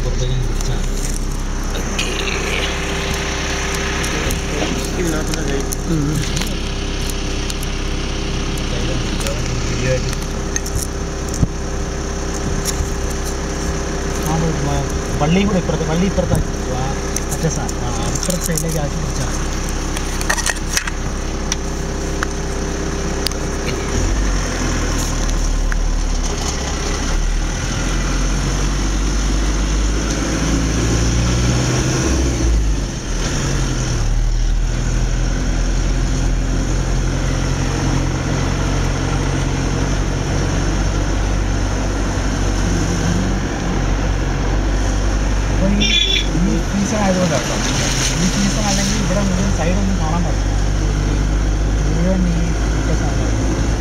വള്ളിയും കൂടെ ഇപ്പുറത്ത് വള്ളി ഇപ്പുറത്താക്കി മറ്റേ സാധനം ഇപ്പുറത്തെ സൈഡിലേക്ക് ആക്കി പിടിച്ചാൽ ആയതുകൊണ്ടാണ് ഈ സീസൺ അല്ലെങ്കിൽ ഇവിടെ മുഴുവൻ സൈഡൊന്നും കാണാൻ പറ്റില്ല മുഴുവൻ ഈ സാധനം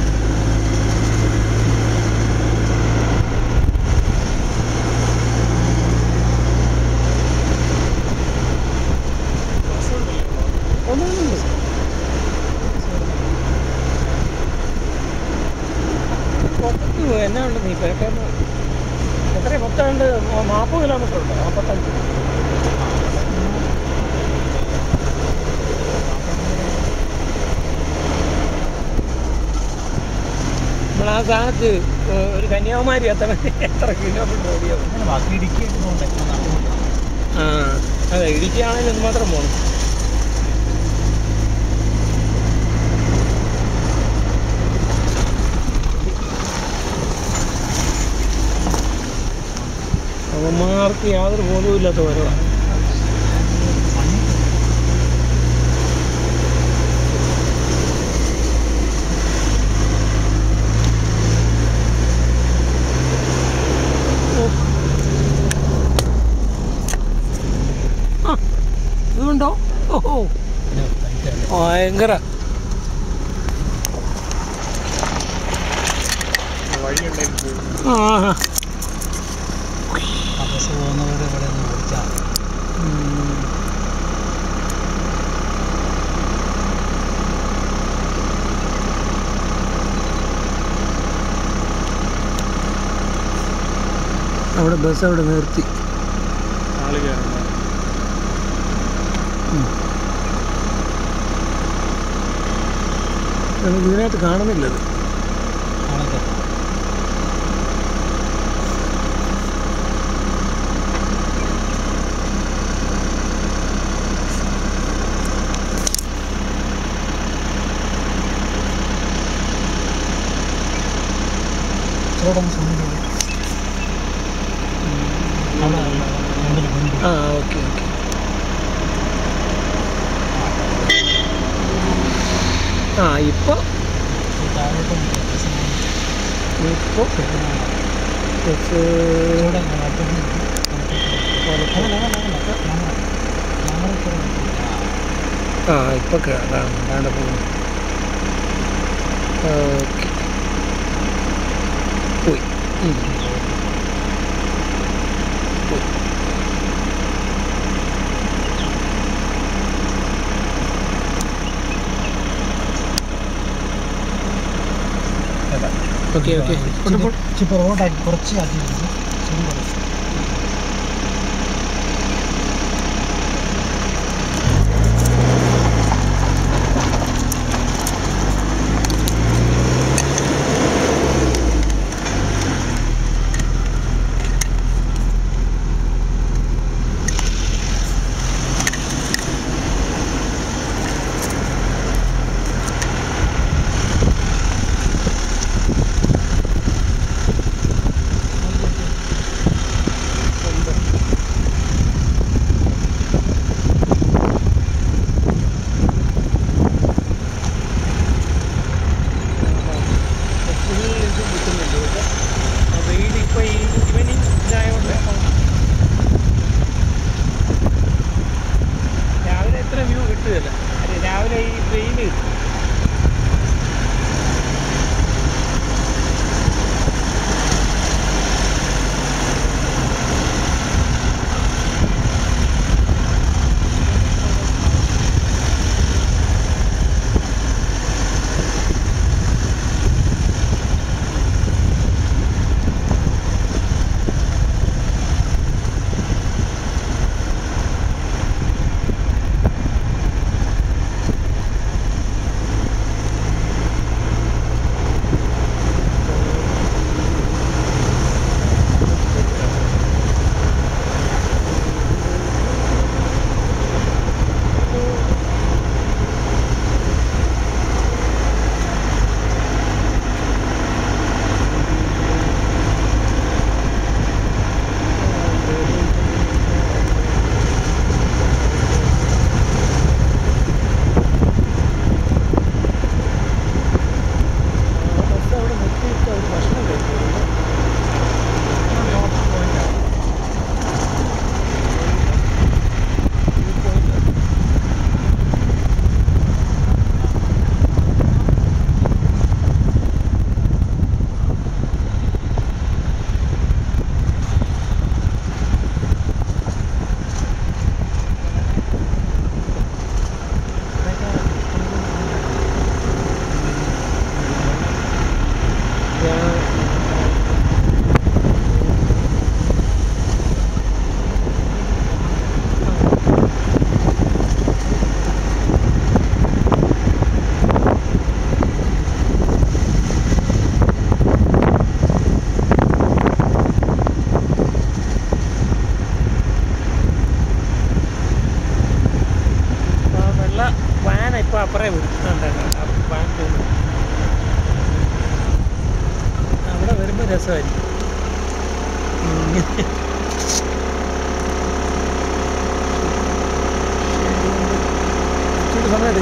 എന്നാ ഉണ്ട് നീ പേട്ടേന്ന് എത്ര 40 കിലോമീറ്റർ ഉണ്ട് 45 നമ്മൾ ആ സ്ഥാനത്ത് ഒരു കന്യാകുമാരി എത്ര കിലോമീറ്റർ ഓടിയാവും ബാക്കി ഇടുക്കിയായിട്ട് പോകണ്ടേ ആ അതെ ഇടുക്കിയാണെങ്കിലും എന്തുമാത്രം പോകണം അവന്മാർക്ക് യാതൊരു ബോധവും ഇല്ലാത്ത വരവാണ് ഇതുണ്ടോ ഓഹോ ഭയങ്കര ആ പോകുന്നവരുടെ ഇവിടെ ഒന്ന് ഓടിച്ചാൽ അവിടെ ബസ് അവിടെ നിർത്തി നമുക്ക് ഇതിനകത്ത് കാണുന്നില്ലത് ആ ഓക്കെ ഓക്കെ ആ ഇപ്പോൾ ആ ഇപ്പോൾ കേടാണ് വേണ്ട പോകുന്നു ഓക്കെ പോയി ഓക്കെ ഓക്കെ ഇപ്പോൾ റോഡാക്കി കുറച്ച് ആക്കിയിരുന്നു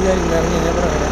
വിചാരിക്കുന്നത് ഇറങ്ങി എവിടെ വരാം.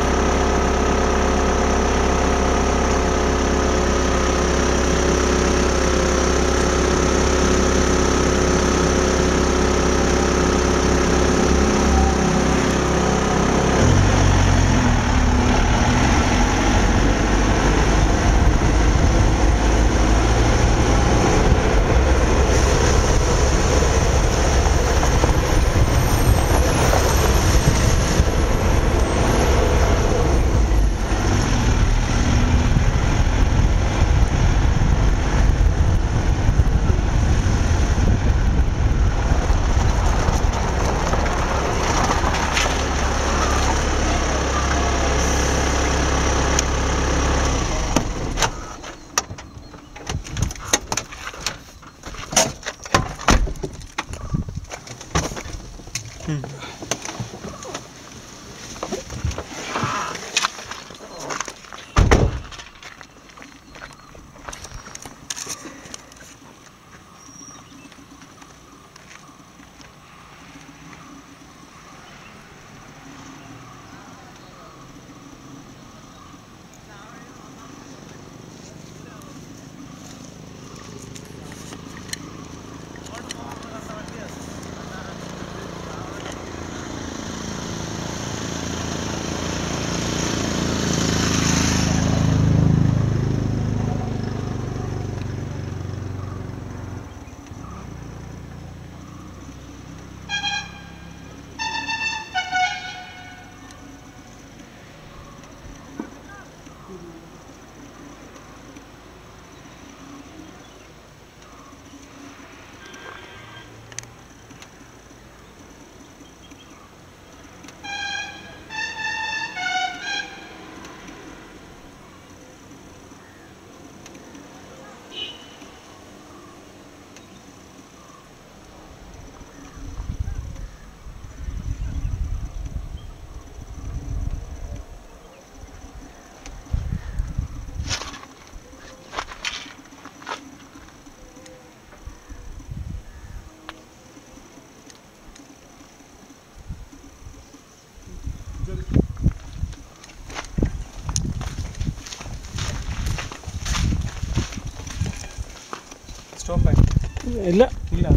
ഇല്ല ഇല്ല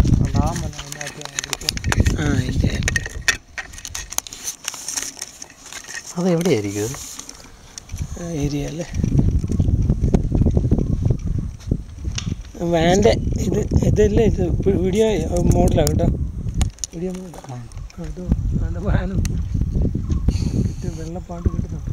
അതെവിടെയായിരിക്കും ഏരിയ അല്ലേ? വാൻ്റെ ഇതല്ലേ ഇത് വീഡിയോ മോഡലാണ് കേട്ടോ. വീഡിയോ മോഡൽ അത് വാനും വെള്ളപ്പാണ്ട് കിട്ടുന്നുണ്ട്.